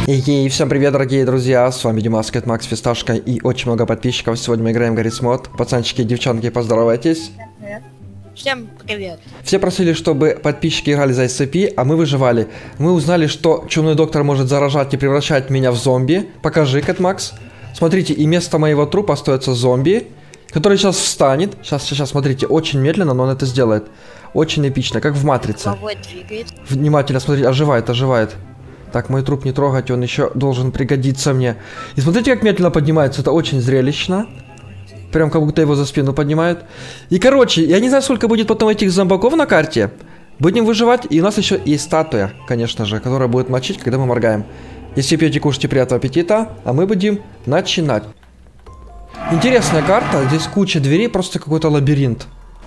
И всем привет, дорогие друзья, с вами Димас, Макс, Фисташка и очень много подписчиков. Сегодня мы играем в Гаррис Мод. Пацанчики и девчонки, поздоровайтесь. Привет. Всем привет. Все просили, чтобы подписчики играли за SCP, а мы выживали. Мы узнали, что чумной доктор может заражать и превращать меня в зомби. Покажи, Макс. Смотрите, и вместо моего трупа остается зомби, который сейчас встанет. Сейчас, смотрите, очень медленно, но он это сделает. Очень эпично, как в Матрице. Внимательно смотрите, оживает. Так, мой труп не трогать, он еще должен пригодиться мне. И смотрите, как медленно поднимается, это очень зрелищно. Прям как будто его за спину поднимают. И, короче, я не знаю, сколько будет потом этих зомбаков на карте. Будем выживать, и у нас еще есть статуя, конечно же, которая будет мочить, когда мы моргаем. Если пьете, кушайте, приятного аппетита, а мы будем начинать. Интересная карта, здесь куча дверей, просто какой-то лабиринт.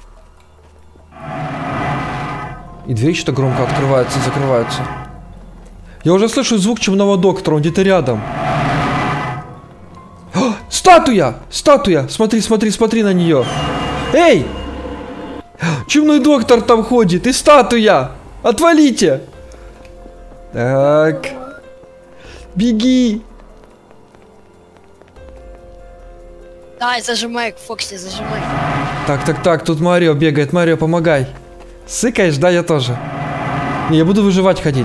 И двери что-то громко открываются и закрываются. Я уже слышу звук чумного доктора, он где-то рядом. О, статуя! Статуя! Смотри на нее. Эй! Чумной доктор там ходит, и статуя! Отвалите! Так. Беги! Давай, зажимай, Фокси, зажимай. Так, тут Марио бегает. Марио, помогай. Сыкаешь, да, я тоже. Не, я буду выживать ходить.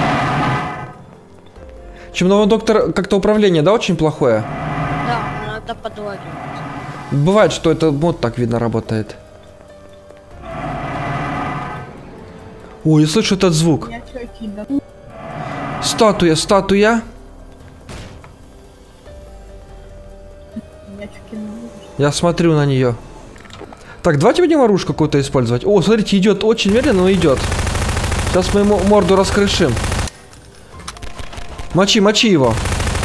Чумного доктора как-то управление, да, очень плохое? Да, надо подлагивать. Бывает, что это мод так видно работает. Ой, я слышу этот звук. Статуя. Я смотрю на нее. Так, давайте будем оружие какое-то использовать. О, смотрите, идет очень медленно, но идет. Сейчас мы ему морду раскрышим. Мочи его.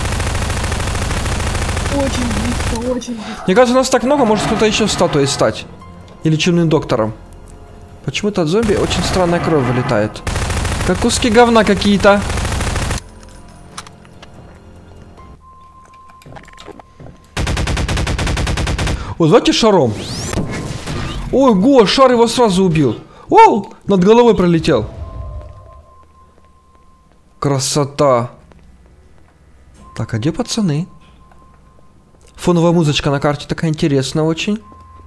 Очень близко. Мне кажется, у нас так много, может кто-то еще статуей стать. Или чумным доктором. Почему-то от зомби очень странная кровь вылетает. Как куски говна какие-то. Вот давайте шаром. Ой, го, шар его сразу убил. Оу, над головой пролетел. Красота. Так, а где пацаны? Фоновая музычка на карте такая интересная очень.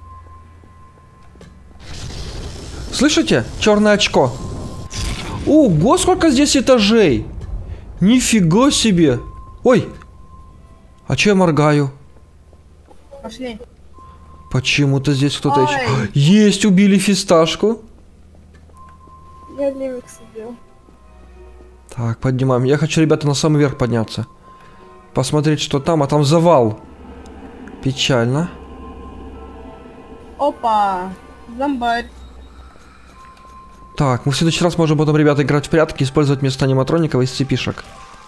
Слышите? Черное очко. Ого, сколько здесь этажей. Нифига себе. Ой. А че я моргаю? Пошли. Почему-то здесь кто-то еще... Есть, убили фисташку. Я лимикс убил. Так, поднимаем. Я хочу, ребята, на самый верх подняться. Посмотреть, что там. А там завал. Печально. Опа. Зомбарь. Так, мы в следующий раз можем потом, ребята, играть в прятки, использовать вместо аниматроников из цепишек.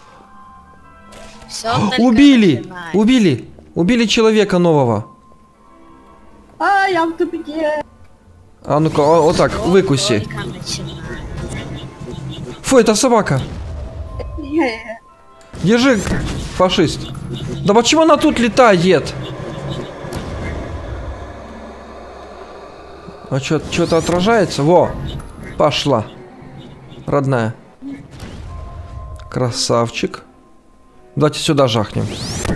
Убили человека нового. А, я в тупике. А ну-ка, вот так, выкуси. Фу, это собака. Держи, фашист. Да почему она тут летает? А что-то отражается? Во, пошла. Родная. Красавчик. Давайте сюда жахнем.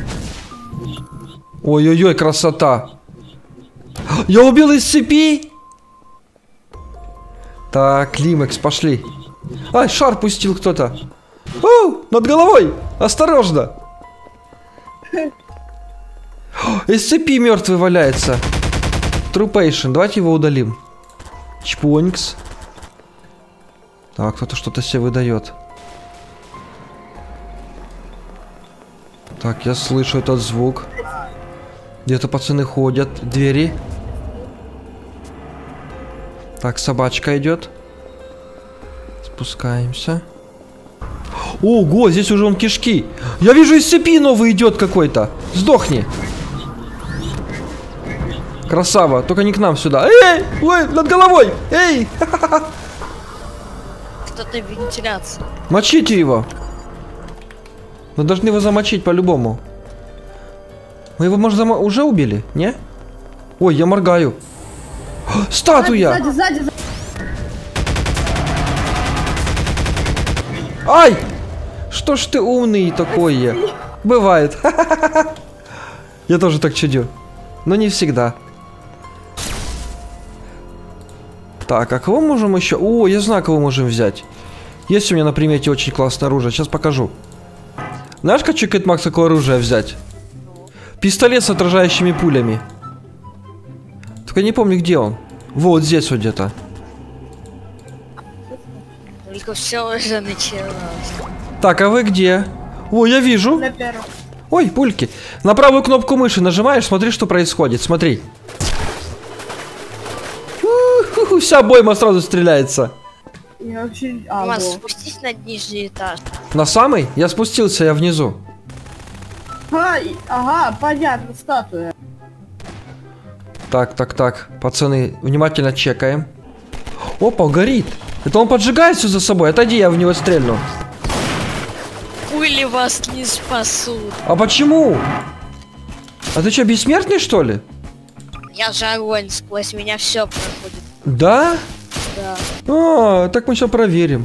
Ой-ой-ой, красота. Я убил из цепи. Так, Лимекс, пошли. Ай, шар пустил кто-то. Оу, над головой. Осторожно. Из цепи мертвый валяется. Трупейшн, давайте его удалим. Чпоникс. Так, кто-то что-то себе выдает. Так, я слышу этот звук. Где-то пацаны ходят. Двери. Так, собачка идет. Спускаемся. Ого, здесь уже он кишки. Я вижу, из цепи новый идет какой-то. Сдохни. Красава, только не к нам сюда. Эй, ой, над головой. Эй. Кто-то вентиляция. Мочите его. Мы должны его замочить по-любому. Мы его, может, уже убили? Не? Ой, я моргаю. Статуя! Сзади. Ай! что ж ты умный такой? Бывает. Я тоже так чудю. Но не всегда. Так, а кого можем еще? О, я знаю, кого можем взять. Есть у меня на примете очень классное оружие. Сейчас покажу. Знаешь, хочу Кэт Макс какое оружие взять? Пистолет с отражающими пулями. Только не помню, где он. Вот здесь вот где-то. Только все уже началось. Так, а вы где? О, я вижу. На первом. Ой, пульки. На правую кнопку мыши нажимаешь, смотри, что происходит. Смотри. У-ху-ху, вся обойма сразу стреляется. Я вообще... Маш, спустись на нижний этаж. На самый? Я спустился, я внизу. Ага, понятно, статуя. Так, так, так. Пацаны, внимательно чекаем. Опа, горит. Это он поджигает все за собой. Отойди, я в него стрельну. Пули вас не спасут. А почему? А ты что, бессмертный, что ли? Я же огонь, сквозь меня все проходит. Да? Да. А, так мы сейчас проверим.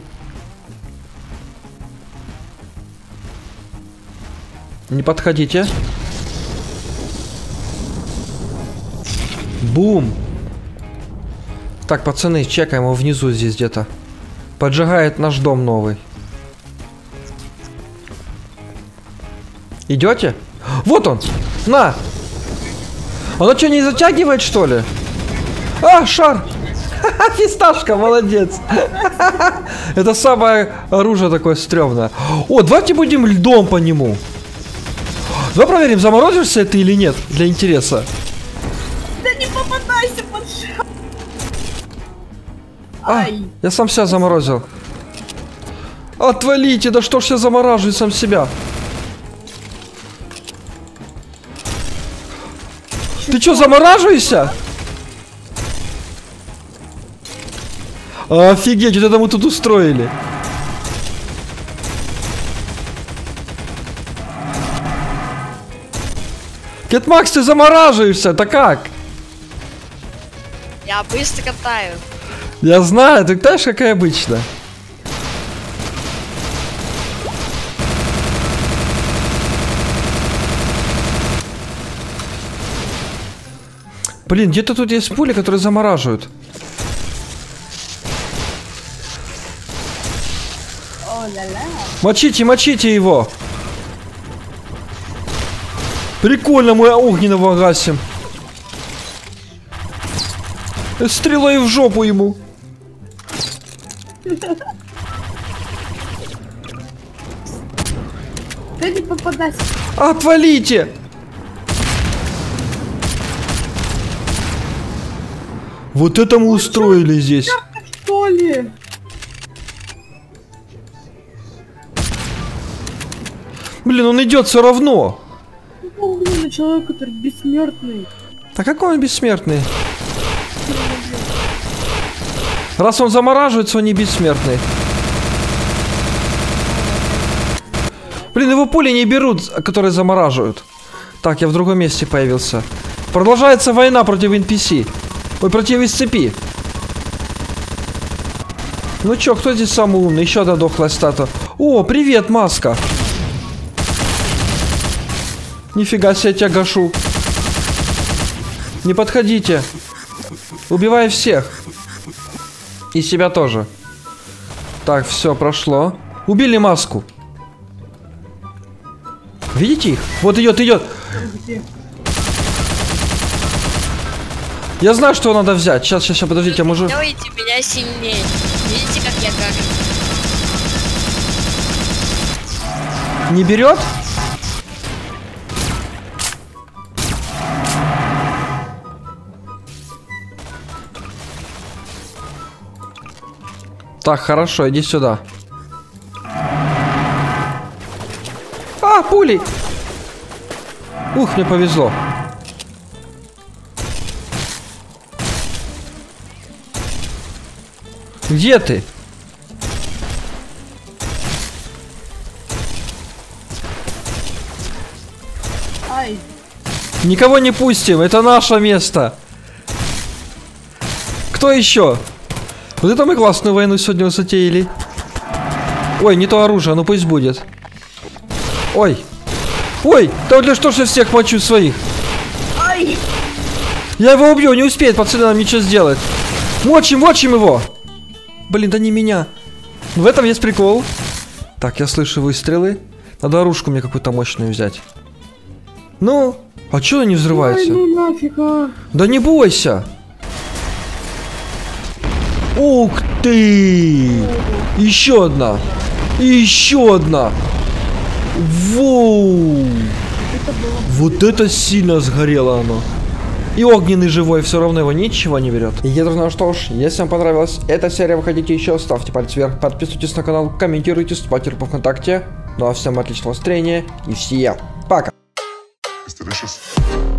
Не подходите. Бум. Так, пацаны, чекаем его внизу здесь где-то. Поджигает наш дом новый. Идете? Вот он! На! Оно что, не затягивает, что ли? А, шар! Фисташка, молодец! Это самое оружие такое стрёмное. О, давайте будем льдом по нему. Давай проверим, заморозишься ты или нет, для интереса. Да не попадайся под шар. А, я сам себя заморозил. Отвалите, да что ж я замораживаю сам себя. Ты что, замораживаешься? Офигеть, вот это мы тут устроили. Кэт Макс, ты замораживаешься, да как? Я быстро катаю. Я знаю, ты знаешь, как и обычно. Блин, где-то тут есть пули, которые замораживают. Мочите, мочите его. Прикольно, мы огненного гасим. Стрелой в жопу ему. Да не попадайся. Отвалите! Вот это мы устроили здесь. Что ли? Блин, он идет все равно. Огненный человек, который бессмертный. Да какой он бессмертный? Раз он замораживается, он не бессмертный. Блин, его пули не берут, которые замораживают. Так, я в другом месте появился. Продолжается война против NPC. Ой, против SCP. Ну чё, кто здесь самый умный? Еще одна дохлая статуя. О, привет, маска. Нифига себе, я тебя гашу. Не подходите. Убивай всех. И себя тоже. Так, все, прошло. Убили маску. Видите их? Вот идет, идет. Я знаю, что надо взять. Сейчас, сейчас, подождите, я могу... Делайте меня сильнее. Видите, как я как? Не берет? Так, хорошо, иди сюда. А, пули! Ух, мне повезло. Где ты? Ай. Никого не пустим, это наше место. Кто еще? Вот это мы классную войну сегодня затеяли. Ой, не то оружие, ну пусть будет. Ой. Ой, да для что ж я всех мочу своих? Ай! Я его убью, не успеет пацаны нам ничего сделать. Мочим его. Блин, да не меня. В этом есть прикол. Так, я слышу выстрелы. Надо оружку мне какую-то мощную взять. Ну, а чё она не взрывается? Ай, ну нафиг, а. Да не бойся. Ух ты! Еще одна. И еще одна. Воу! Вот это сильно сгорело оно. И огненный живой, все равно его ничего не берет. И друзья, что ж, если вам понравилась эта серия, вы хотите еще, ставьте палец вверх, подписывайтесь на канал, комментируйте, вступайте в группу ВКонтакте. Ну а всем отличного настроения и всем пока! It's delicious.